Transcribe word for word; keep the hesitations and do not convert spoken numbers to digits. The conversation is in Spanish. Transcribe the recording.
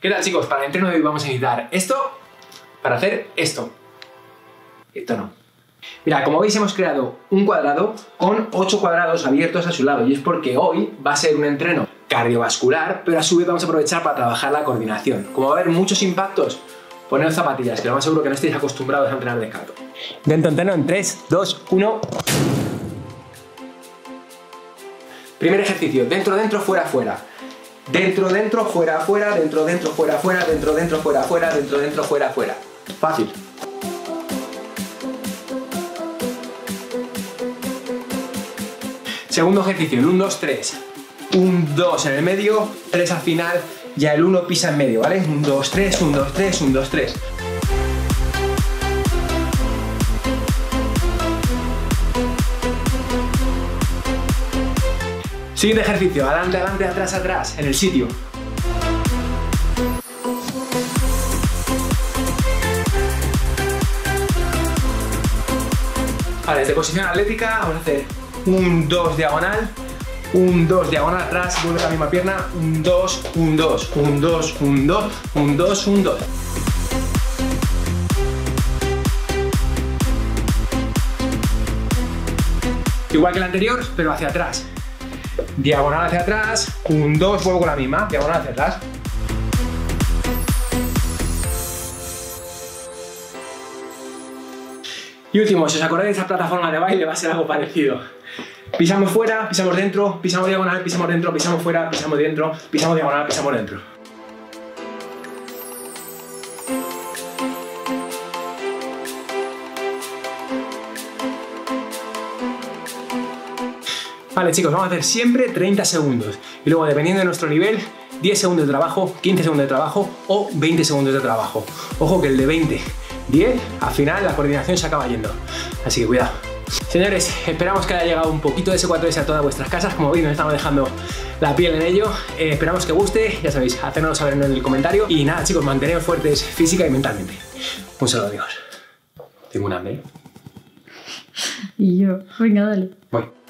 ¿Qué tal, chicos? Para el entreno de hoy vamos a necesitar esto para hacer esto. Esto no. Mira, como veis hemos creado un cuadrado con ocho cuadrados abiertos a su lado y es porque hoy va a ser un entreno cardiovascular, pero a su vez vamos a aprovechar para trabajar la coordinación. Como va a haber muchos impactos, poneos zapatillas, que lo más seguro que no estéis acostumbrados a entrenar descalzo. Dentro entreno en tres, dos, uno. Primer ejercicio, dentro, dentro, fuera, fuera. Dentro, dentro, fuera, fuera, dentro, dentro, fuera, fuera, dentro, dentro, fuera, fuera, dentro, dentro, fuera, fuera. Fácil. Segundo ejercicio, el uno, dos, tres. uno, dos en el medio, tres al final, ya el uno pisa en medio, ¿vale? uno, dos, tres, uno, dos, tres, uno, dos, tres. Siguiente ejercicio, adelante, adelante, atrás, atrás, en el sitio. Vale, desde posición atlética vamos a hacer un dos diagonal, un dos diagonal atrás, vuelve la misma pierna, un dos, un dos, un dos, un dos, un dos, un dos. Igual que el anterior, pero hacia atrás. Diagonal hacia atrás, un dos, vuelvo con la misma, diagonal hacia atrás. Y último, si os acordáis de esta plataforma de baile va a ser algo parecido. Pisamos fuera, pisamos dentro, pisamos diagonal, pisamos dentro, pisamos fuera, pisamos dentro, pisamos diagonal, pisamos dentro. Vale, chicos, vamos a hacer siempre treinta segundos y luego, dependiendo de nuestro nivel, diez segundos de trabajo, quince segundos de trabajo o veinte segundos de trabajo. Ojo que el de veinte, diez, al final la coordinación se acaba yendo, así que cuidado. Señores, esperamos que haya llegado un poquito de ese cuatro ese a todas vuestras casas. Como veis, nos estamos dejando la piel en ello. Eh, esperamos que guste, ya sabéis, hacérnoslo saber en el comentario. Y nada, chicos, manteneos fuertes física y mentalmente. Un saludo, amigos. Tengo un hambre. Y yo, venga, dale. Voy.